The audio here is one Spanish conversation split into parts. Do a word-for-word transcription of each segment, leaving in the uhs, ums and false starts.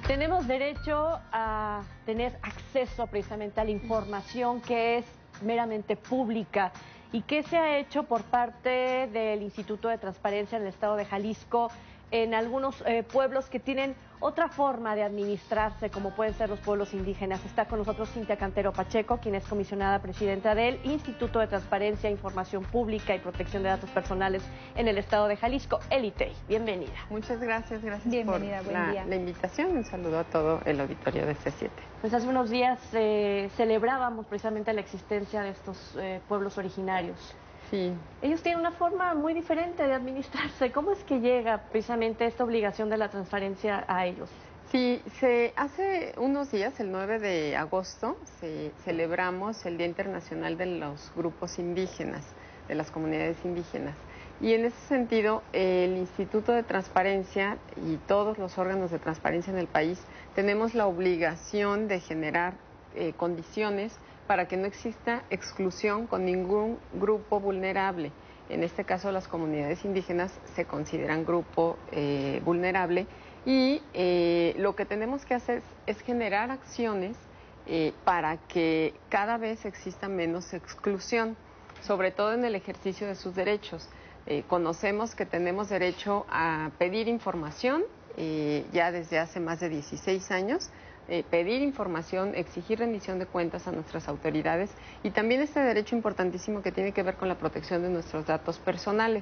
Tenemos derecho a tener acceso precisamente a la información que es meramente pública. ¿Y qué se ha hecho por parte del Instituto de Transparencia en el Estado de Jalisco en algunos eh, pueblos que tienen otra forma de administrarse, como pueden ser los pueblos indígenas? Está con nosotros Cintia Cantero Pacheco, quien es comisionada presidenta del Instituto de Transparencia, Información Pública y Protección de Datos Personales en el Estado de Jalisco, el I T E I. Bienvenida. Muchas gracias, gracias Bienvenida, por buen la, día. la invitación. Un saludo a todo el auditorio de C siete. Pues hace unos días eh, celebrábamos precisamente la existencia de estos eh, pueblos originarios. Sí. Ellos tienen una forma muy diferente de administrarse. ¿Cómo es que llega precisamente esta obligación de la transparencia a ellos? Sí, se, hace unos días, el nueve de agosto, se, celebramos el Día Internacional de los Grupos Indígenas, de las comunidades indígenas. Y en ese sentido, el Instituto de Transparencia y todos los órganos de transparencia en el país tenemos la obligación de generar eh, condiciones para que no exista exclusión con ningún grupo vulnerable. En este caso, las comunidades indígenas se consideran grupo eh, vulnerable y eh, lo que tenemos que hacer es, es generar acciones eh, para que cada vez exista menos exclusión, sobre todo en el ejercicio de sus derechos. Eh, conocemos que tenemos derecho a pedir información eh, ya desde hace más de dieciséis años, Eh, pedir información, exigir rendición de cuentas a nuestras autoridades y también este derecho importantísimo que tiene que ver con la protección de nuestros datos personales.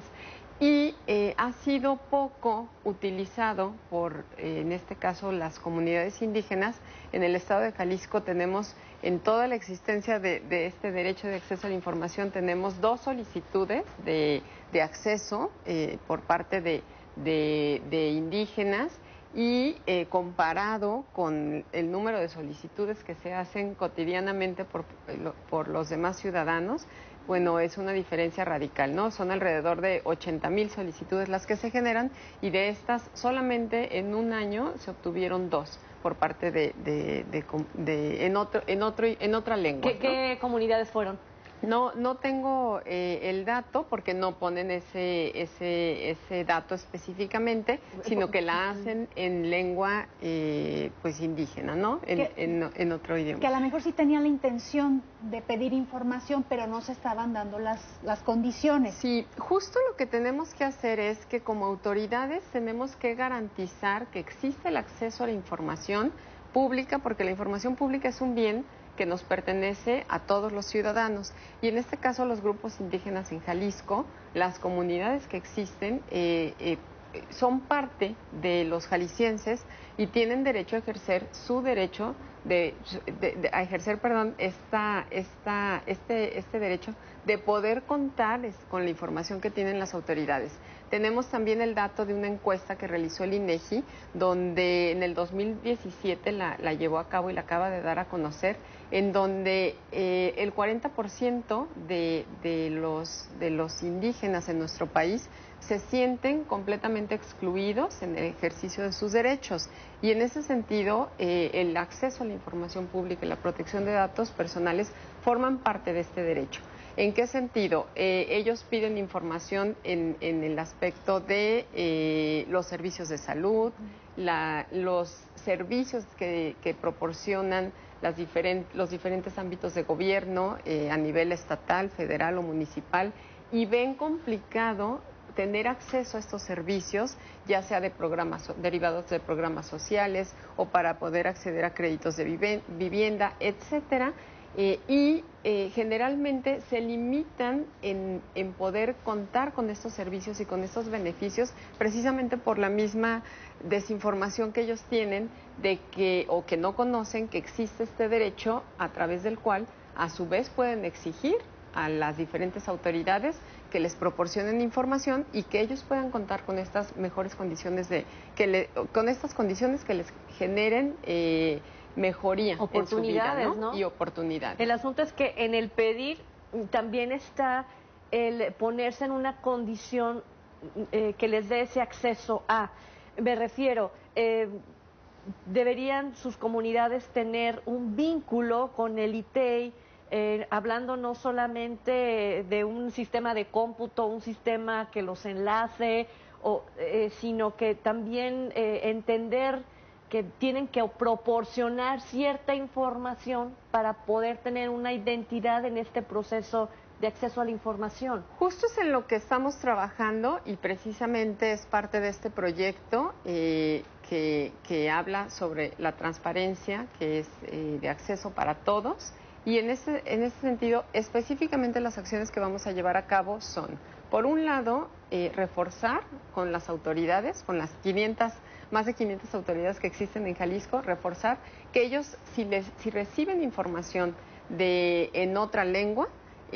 Y eh, ha sido poco utilizado por, eh, en este caso, las comunidades indígenas. En el estado de Jalisco tenemos, en toda la existencia de, de este derecho de acceso a la información, tenemos dos solicitudes de, de acceso eh, por parte de, de, de indígenas. Y eh, comparado con el número de solicitudes que se hacen cotidianamente por, por los demás ciudadanos, bueno, es una diferencia radical, ¿no? Son alrededor de ochenta mil solicitudes las que se generan y de estas solamente en un año se obtuvieron dos por parte de, de, de, de en otro, en otro, en otra lengua. ¿Qué, ¿no? ¿Qué comunidades fueron? No, no tengo eh, el dato porque no ponen ese, ese, ese dato específicamente, sino que la hacen en lengua eh, pues indígena, ¿no? En, que, en, en otro idioma. Que a lo mejor sí tenían la intención de pedir información, pero no se estaban dando las, las condiciones. Sí, justo lo que tenemos que hacer es que como autoridades tenemos que garantizar que existe el acceso a la información pública, porque la información pública es un bien que nos pertenece a todos los ciudadanos. Y en este caso los grupos indígenas en Jalisco, las comunidades que existen, eh, eh, son parte de los jaliscienses y tienen derecho a ejercer su derecho de, de, de a ejercer, perdón, esta, esta, este, este derecho de poder contar con la información que tienen las autoridades. Tenemos también el dato de una encuesta que realizó el INEGI, donde en el dos mil diecisiete la, la llevó a cabo y la acaba de dar a conocer, en donde eh, el cuarenta por ciento de, de, los, de los indígenas en nuestro país se sienten completamente excluidos en el ejercicio de sus derechos. Y en ese sentido, eh, el acceso a la información pública y la protección de datos personales forman parte de este derecho. ¿En qué sentido? Eh, ellos piden información en, en el aspecto de eh, los servicios de salud, la, los servicios que, que proporcionan las diferent, los diferentes ámbitos de gobierno eh, a nivel estatal, federal o municipal, y ven complicado tener acceso a estos servicios, ya sea de programas derivados de programas sociales o para poder acceder a créditos de vivienda, etcétera. Eh, y eh, generalmente se limitan en, en poder contar con estos servicios y con estos beneficios precisamente por la misma desinformación que ellos tienen de que o que no conocen que existe este derecho a través del cual a su vez pueden exigir a las diferentes autoridades que les proporcionen información y que ellos puedan contar con estas mejores condiciones de que le, con estas condiciones que les generen eh, mejoría oportunidades, en su vida, ¿no? ¿no? Y oportunidades. El asunto es que en el pedir también está el ponerse en una condición eh, que les dé ese acceso a, me refiero, eh, deberían sus comunidades tener un vínculo con el I T E I, eh, hablando no solamente de un sistema de cómputo, un sistema que los enlace, o, eh, sino que también eh, entender que tienen que proporcionar cierta información para poder tener una identidad en este proceso de acceso a la información. Justo es en lo que estamos trabajando y precisamente es parte de este proyecto eh, que, que habla sobre la transparencia, que es eh, de acceso para todos. Y en ese, en ese sentido, específicamente las acciones que vamos a llevar a cabo son, por un lado, eh, reforzar con las autoridades, con las quinientas, más de quinientas autoridades que existen en Jalisco, reforzar que ellos, si, les, si reciben información de, en otra lengua,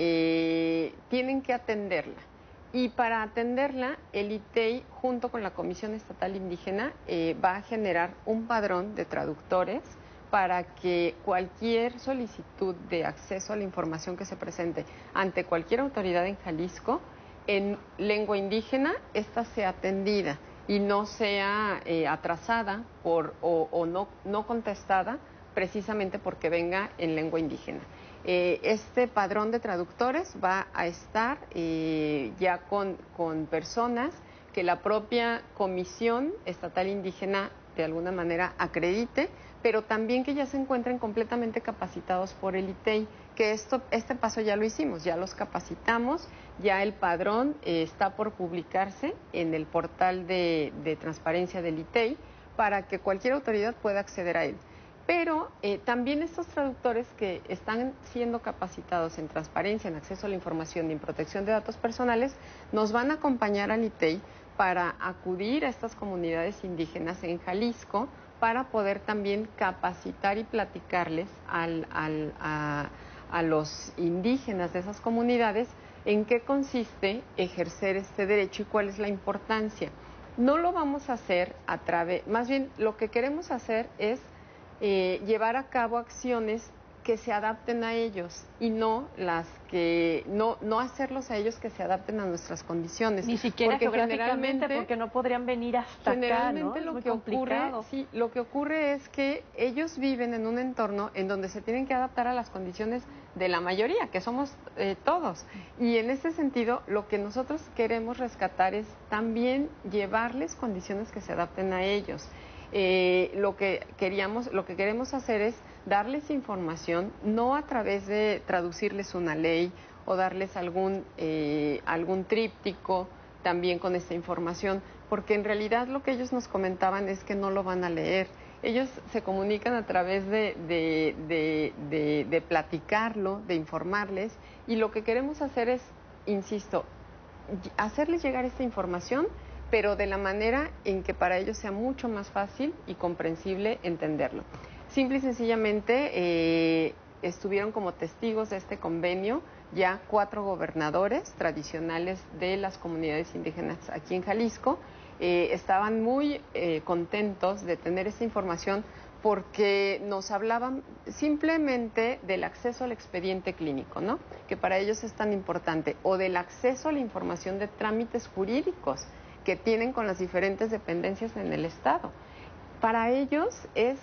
eh, tienen que atenderla. Y para atenderla, el I T E I, junto con la Comisión Estatal Indígena, eh, va a generar un padrón de traductores para que cualquier solicitud de acceso a la información que se presente ante cualquier autoridad en Jalisco, en lengua indígena, esta sea atendida y no sea eh, atrasada por, o, o no, no contestada precisamente porque venga en lengua indígena. Eh, este padrón de traductores va a estar eh, ya con, con personas que la propia Comisión Estatal Indígena de alguna manera acredite, pero también que ya se encuentren completamente capacitados por el I T E I, que esto, este paso ya lo hicimos, ya los capacitamos, ya el padrón eh, está por publicarse en el portal de, de transparencia del I T E I para que cualquier autoridad pueda acceder a él. Pero eh, también estos traductores que están siendo capacitados en transparencia, en acceso a la información y en protección de datos personales, nos van a acompañar al I T E I para acudir a estas comunidades indígenas en Jalisco para poder también capacitar y platicarles al, al, a, a los indígenas de esas comunidades en qué consiste ejercer este derecho y cuál es la importancia. No lo vamos a hacer a través, más bien lo que queremos hacer es eh, llevar a cabo acciones que se adapten a ellos y no las que no no hacerlos a ellos que se adapten a nuestras condiciones. Ni siquiera porque geográficamente, porque no podrían venir hasta generalmente acá, ¿no? lo Es que muy ocurre, sí, lo que ocurre es que ellos viven en un entorno en donde se tienen que adaptar a las condiciones de la mayoría, que somos eh, todos. Y en ese sentido, lo que nosotros queremos rescatar es también llevarles condiciones que se adapten a ellos. Eh, lo que queríamos, lo que queremos hacer es darles información, no a través de traducirles una ley o darles algún, eh, algún tríptico también con esta información, porque en realidad lo que ellos nos comentaban es que no lo van a leer. Ellos se comunican a través de, de, de, de, de platicarlo, de informarles, y lo que queremos hacer es, insisto, hacerles llegar esta información, pero de la manera en que para ellos sea mucho más fácil y comprensible entenderlo. Simple y sencillamente eh, estuvieron como testigos de este convenio ya cuatro gobernadores tradicionales de las comunidades indígenas aquí en Jalisco. Eh, estaban muy eh, contentos de tener esta información porque nos hablaban simplemente del acceso al expediente clínico, ¿no? Que para ellos es tan importante, o del acceso a la información de trámites jurídicos que tienen con las diferentes dependencias en el Estado. Para ellos es,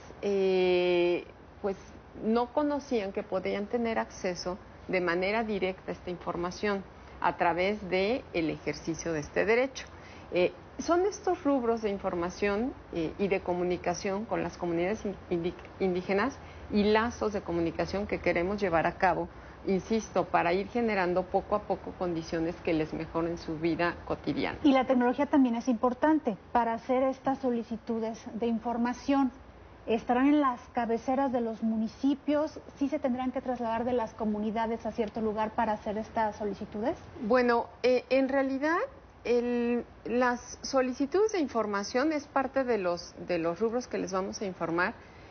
eh, pues, no conocían que podían tener acceso de manera directa a esta información a través del ejercicio de este derecho. Eh, son estos rubros de información eh, y de comunicación con las comunidades indígenas y lazos de comunicación que queremos llevar a cabo, insisto, para ir generando poco a poco condiciones que les mejoren su vida cotidiana. Y la tecnología también es importante para hacer estas solicitudes de información. ¿Estarán en las cabeceras de los municipios? ¿Sí se tendrán que trasladar de las comunidades a cierto lugar para hacer estas solicitudes? Bueno, eh, en realidad el, las solicitudes de información es parte de los, de los rubros que les vamos a informar.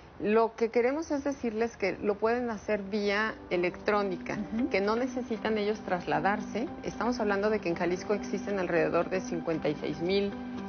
Lo que queremos es decirles que lo pueden hacer vía electrónica, uh-huh. que no necesitan ellos trasladarse. Estamos hablando de que en Jalisco existen alrededor de cincuenta y seis mil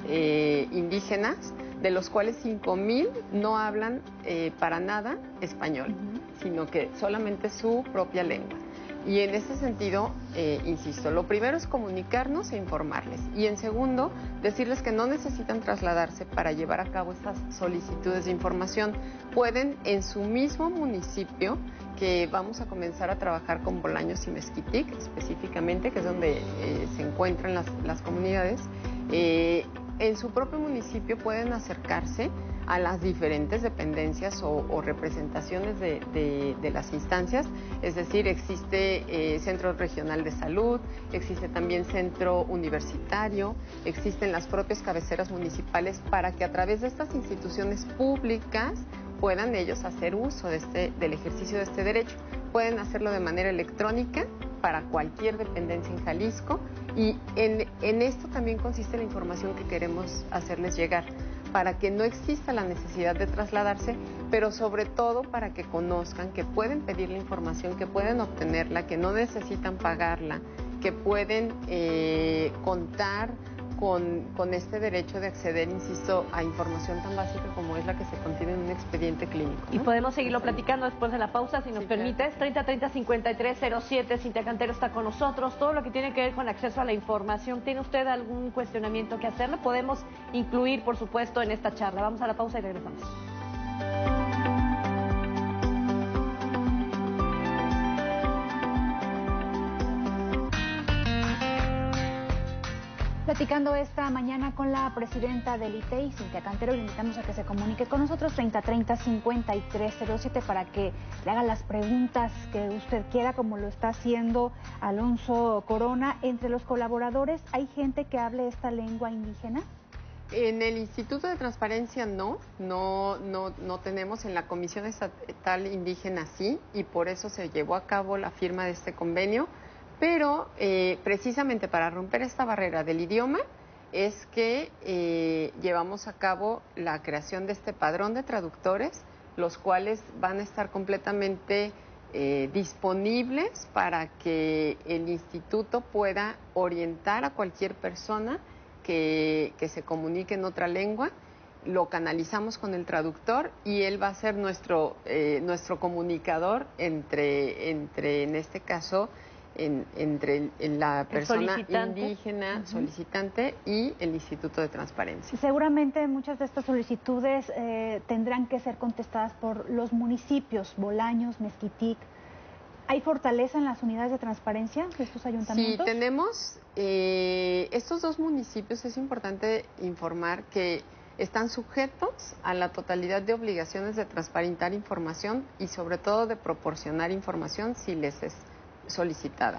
eh, indígenas, de los cuales cinco mil no hablan eh, para nada español, uh-huh. sino que solamente su propia lengua. Y en ese sentido, eh, insisto, lo primero es comunicarnos e informarles. Y en segundo, decirles que no necesitan trasladarse para llevar a cabo estas solicitudes de información. Pueden en su mismo municipio, que vamos a comenzar a trabajar con Bolaños y Mezquitic específicamente, que es donde eh, se encuentran las, las comunidades, eh, en su propio municipio pueden acercarse a las diferentes dependencias o, o representaciones de, de, de las instancias, es decir, existe eh, Centro Regional de Salud, existe también Centro Universitario, existen las propias cabeceras municipales para que a través de estas instituciones públicas puedan ellos hacer uso de este, del ejercicio de este derecho. Pueden hacerlo de manera electrónica para cualquier dependencia en Jalisco y en, en esto también consiste la información que queremos hacerles llegar, para que no exista la necesidad de trasladarse, pero sobre todo para que conozcan que pueden pedir la información, que pueden obtenerla, que no necesitan pagarla, que pueden eh, contar con, con este derecho de acceder, insisto, a información tan básica como es la que se contiene en un expediente clínico, ¿no? Y podemos seguirlo platicando después de la pausa, si nos sí, permites. Claro. treinta treinta cincuenta y tres cero siete, Cintia Cantero está con nosotros. Todo lo que tiene que ver con acceso a la información. ¿Tiene usted algún cuestionamiento que hacerle? Podemos incluir, por supuesto, en esta charla. Vamos a la pausa y regresamos. Platicando esta mañana con la presidenta del I T E I, Cintia Cantero, le invitamos a que se comunique con nosotros treinta treinta cincuenta y tres cero siete para que le haga las preguntas que usted quiera, como lo está haciendo Alonso Corona. Entre los colaboradores, ¿hay gente que hable esta lengua indígena? En el Instituto de Transparencia no, no, no, no tenemos. En la Comisión Estatal Indígena sí, y por eso se llevó a cabo la firma de este convenio. Pero eh, precisamente para romper esta barrera del idioma es que eh, llevamos a cabo la creación de este padrón de traductores, los cuales van a estar completamente eh, disponibles para que el instituto pueda orientar a cualquier persona que, que se comunique en otra lengua. Lo canalizamos con el traductor y él va a ser nuestro, eh, nuestro comunicador entre, entre, en este caso, En, entre el, la persona indígena uh-huh. solicitante y el Instituto de Transparencia. Seguramente muchas de estas solicitudes eh, tendrán que ser contestadas por los municipios, Bolaños, Mezquitic. ¿Hay fortaleza en las unidades de transparencia de estos ayuntamientos? Sí, tenemos eh, estos dos municipios. Es importante informar que están sujetos a la totalidad de obligaciones de transparentar información y sobre todo de proporcionar información si les es solicitada.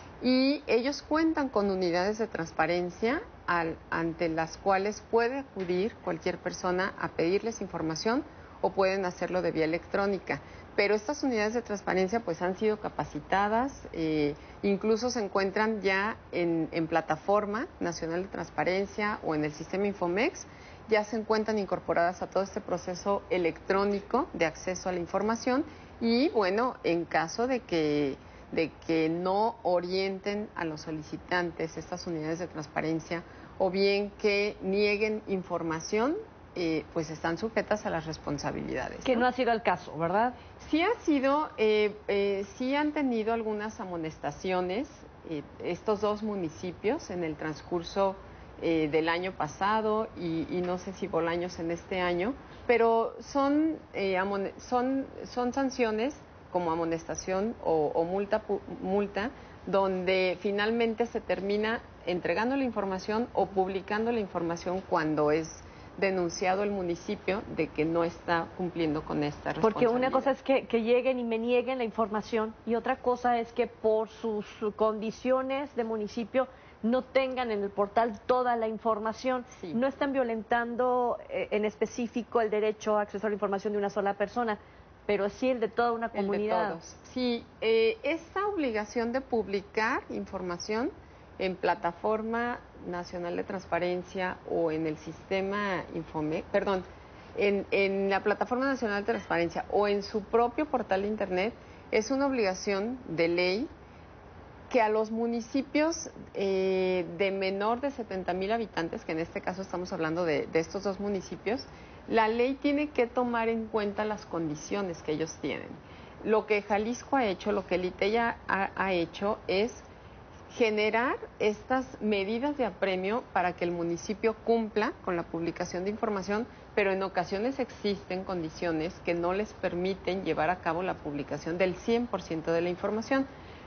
Y ellos cuentan con unidades de transparencia al, ante las cuales puede acudir cualquier persona a pedirles información o pueden hacerlo de vía electrónica. Pero estas unidades de transparencia pues han sido capacitadas, eh, incluso se encuentran ya en, en plataforma nacional de transparencia o en el sistema Infomex, ya se encuentran incorporadas a todo este proceso electrónico de acceso a la información y bueno, en caso de que de que no orienten a los solicitantes estas unidades de transparencia o bien que nieguen información, eh, pues están sujetas a las responsabilidades. Que no, no ha sido el caso, ¿verdad? Sí ha sido, eh, eh, sí han tenido algunas amonestaciones eh, estos dos municipios en el transcurso eh, del año pasado y, y no sé si Bolaños en este año, pero son, eh, amone- son, son sanciones como amonestación o, o multa, multa, donde finalmente se termina entregando la información o publicando la información cuando es denunciado el municipio de que no está cumpliendo con esta responsabilidad. Porque una cosa es que, que lleguen y me nieguen la información y otra cosa es que por sus condiciones de municipio no tengan en el portal toda la información. Sí. No están violentando eh, en específico el derecho a acceso a la información de una sola persona, pero sí el de toda una comunidad. El de todos. Sí, eh, esta obligación de publicar información en plataforma nacional de transparencia o en el sistema Infomex, perdón, en, en la plataforma nacional de transparencia o en su propio portal de internet, es una obligación de ley que a los municipios eh, de menor de setenta mil habitantes, que en este caso estamos hablando de, de estos dos municipios, la ley tiene que tomar en cuenta las condiciones que ellos tienen. Lo que Jalisco ha hecho, lo que el I T E I ha, ha hecho es generar estas medidas de apremio para que el municipio cumpla con la publicación de información, pero en ocasiones existen condiciones que no les permiten llevar a cabo la publicación del cien por ciento de la información.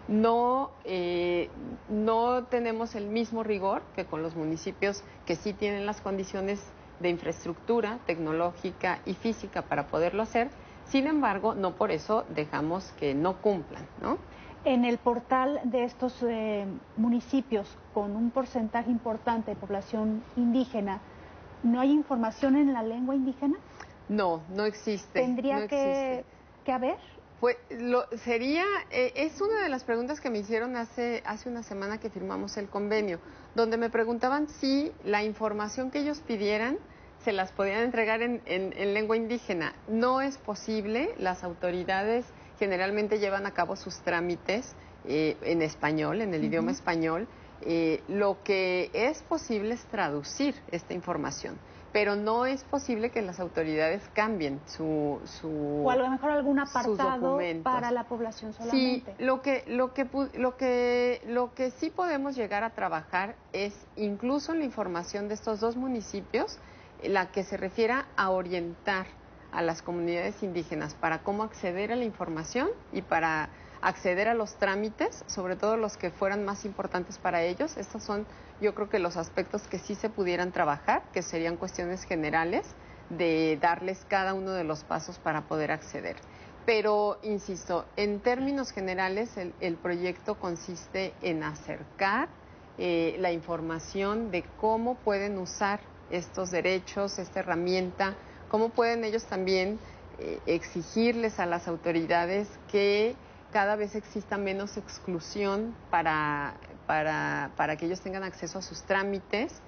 No, eh, no tenemos el mismo rigor que con los municipios que sí tienen las condiciones de infraestructura tecnológica y física para poderlo hacer. Sin embargo, no por eso dejamos que no cumplan, ¿no? En el portal de estos eh, municipios con un porcentaje importante de población indígena, ¿no hay información en la lengua indígena? No, no existe. ¿Tendría no que, existe. que haber? Pues lo, sería, eh, es una de las preguntas que me hicieron hace, hace una semana que firmamos el convenio, donde me preguntaban si la información que ellos pidieran se las podían entregar en, en, en lengua indígena. No es posible, las autoridades generalmente llevan a cabo sus trámites eh, en español, en el uh-huh. idioma español. Eh, lo que es posible es traducir esta información, pero no es posible que las autoridades cambien su, su o a lo mejor algún apartado para la población solamente. Sí, lo que, lo que, lo que, lo que sí podemos llegar a trabajar es incluso en la información de estos dos municipios, la que se refiera a orientar a las comunidades indígenas para cómo acceder a la información y para acceder a los trámites, sobre todo los que fueran más importantes para ellos. Estos son, yo creo que los aspectos que sí se pudieran trabajar, que serían cuestiones generales de darles cada uno de los pasos para poder acceder. Pero, insisto, en términos generales, el, el proyecto consiste en acercar eh, la información de cómo pueden usar estos derechos, esta herramienta, cómo pueden ellos también eh, exigirles a las autoridades que cada vez exista menos exclusión para, para, para que ellos tengan acceso a sus trámites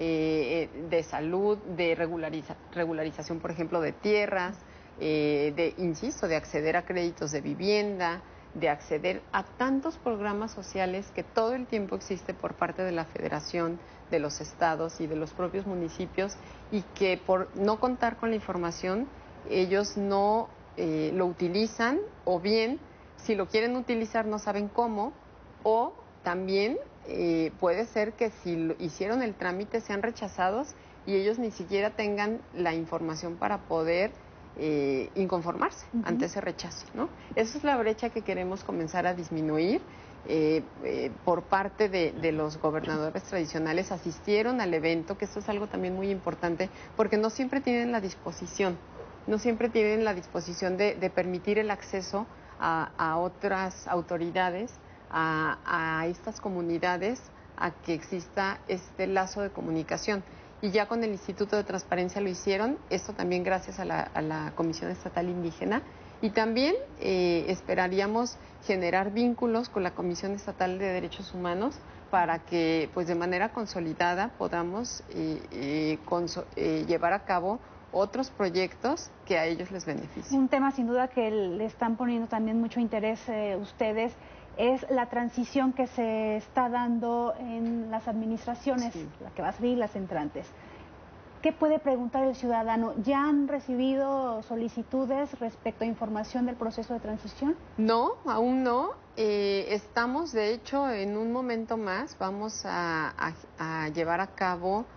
eh, de salud, de regulariza, regularización, por ejemplo, de tierras, eh, de, insisto, de acceder a créditos de vivienda, de acceder a tantos programas sociales que todo el tiempo existe por parte de la Federación, de los estados y de los propios municipios, y que por no contar con la información, ellos no eh, lo utilizan, o bien, si lo quieren utilizar no saben cómo, o también eh, puede ser que si lo, hicieron el trámite sean rechazados y ellos ni siquiera tengan la información para poder eh, inconformarse uh-huh. ante ese rechazo, ¿no? Esa es la brecha que queremos comenzar a disminuir. Eh, eh, por parte de, de los gobernadores tradicionales asistieron al evento, que esto es algo también muy importante, porque no siempre tienen la disposición, no siempre tienen la disposición de, de permitir el acceso a, a otras autoridades, a, a estas comunidades, a que exista este lazo de comunicación. Y ya con el Instituto de Transparencia lo hicieron, esto también gracias a la, a la Comisión Estatal Indígena, y también eh, esperaríamos generar vínculos con la Comisión Estatal de Derechos Humanos para que, pues, de manera consolidada podamos eh, eh, conso eh, llevar a cabo otros proyectos que a ellos les beneficien. Un tema sin duda que le están poniendo también mucho interés eh, ustedes es la transición que se está dando en las administraciones, sí. la que va a salir, las entrantes. ¿Qué puede preguntar el ciudadano? ¿Ya han recibido solicitudes respecto a información del proceso de transición? No, aún no. Eh, estamos, de hecho, en un momento más, vamos a, a, a llevar a cabo,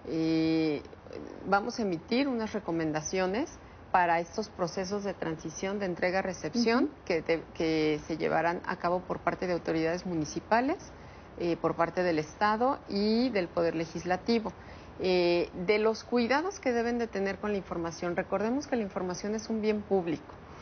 eh, vamos a emitir unas recomendaciones para estos procesos de transición, de entrega-recepción, uh-huh. que, te, que se llevarán a cabo por parte de autoridades municipales, eh, por parte del Estado y del Poder Legislativo. Eh, de los cuidados que deben de tener con la información. Recordemos que la información es un bien público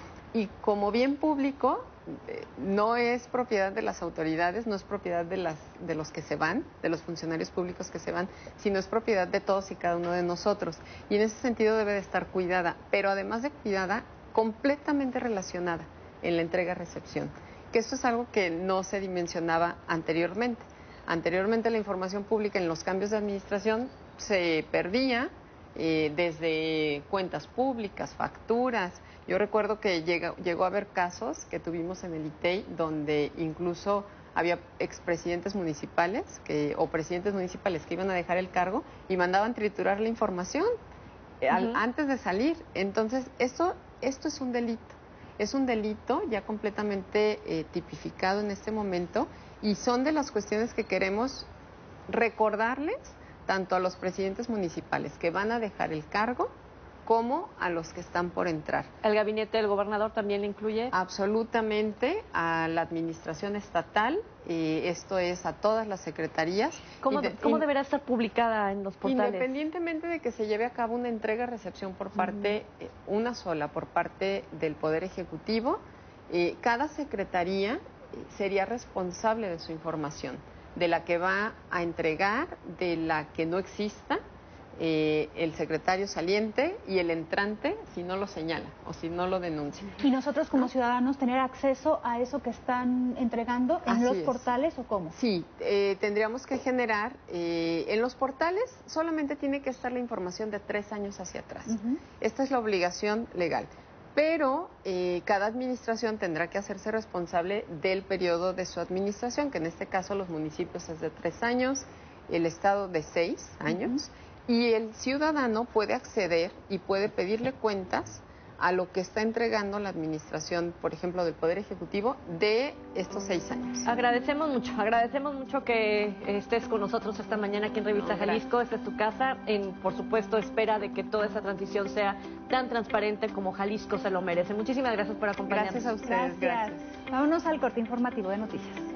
y como bien público eh, no es propiedad de las autoridades, no es propiedad de, las, de los que se van, de los funcionarios públicos que se van, sino es propiedad de todos y cada uno de nosotros. Y en ese sentido debe de estar cuidada, pero además de cuidada, completamente relacionada en la entrega-recepción, que esto es algo que no se dimensionaba anteriormente. Anteriormente la información pública en los cambios de administración se perdía eh, desde cuentas públicas, facturas. Yo recuerdo que llega, llegó a haber casos que tuvimos en el I T E I donde incluso había expresidentes municipales que, o presidentes municipales que iban a dejar el cargo y mandaban triturar la información eh, uh-huh. al, antes de salir. Entonces, esto, esto es un delito. Es un delito ya completamente eh, tipificado en este momento y son de las cuestiones que queremos recordarles tanto a los presidentes municipales que van a dejar el cargo como a los que están por entrar. ¿El gabinete del gobernador también le incluye? Absolutamente, a la administración estatal eh, esto es a todas las secretarías. ¿Cómo, de, ¿cómo deberá estar publicada en los portales? Independientemente de que se lleve a cabo una entrega-recepción por parte, uh-huh. eh, una sola, por parte del Poder Ejecutivo, eh, cada secretaría sería responsable de su información, de la que va a entregar, de la que no exista, eh, el secretario saliente y el entrante si no lo señala o si no lo denuncia. ¿Y nosotros como ciudadanos tener acceso a eso que están entregando en Así los es. portales o cómo? Sí, eh, tendríamos que generar, eh, en los portales solamente tiene que estar la información de tres años hacia atrás. Uh-huh. Esta es la obligación legal. Pero eh, cada administración tendrá que hacerse responsable del periodo de su administración, que en este caso los municipios es de tres años, el estado de seis años, uh-huh. y el ciudadano puede acceder y puede pedirle cuentas a lo que está entregando la administración, por ejemplo, del Poder Ejecutivo de estos seis años. Agradecemos mucho, agradecemos mucho que estés con nosotros esta mañana aquí en Revista no, Jalisco. Esta es tu casa, en, por supuesto, espera de que toda esta transición sea tan transparente como Jalisco se lo merece. Muchísimas gracias por acompañarnos. Gracias a ustedes. Gracias. gracias. Vámonos al corte informativo de noticias.